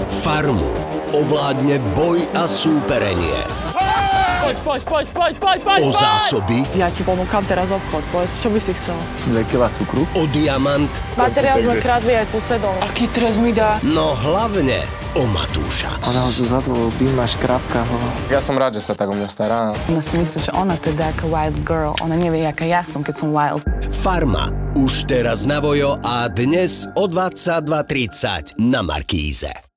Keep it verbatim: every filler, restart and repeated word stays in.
Farmu ovládne boj a súperenie. Poď, poď, poď, poď, poď, poď, O zásoby. Ja ti ponúkam teraz obchod, povedz, čo by si chcel? dve kilá cukru. O diamant. Materiál sme kradli aj susedom. Aký trest mi dá? No hlavne o Matúša. Ona ho za tvojou by máš krapka ho. Ja som rád, že sa tak o mňa stará. Ona si myslí, že ona to je taká wild girl. Ona nevie, aká ja som, keď som wild. Farma. Už teraz na Vojo a dnes o dvadsaťdva tridsať na Markíze.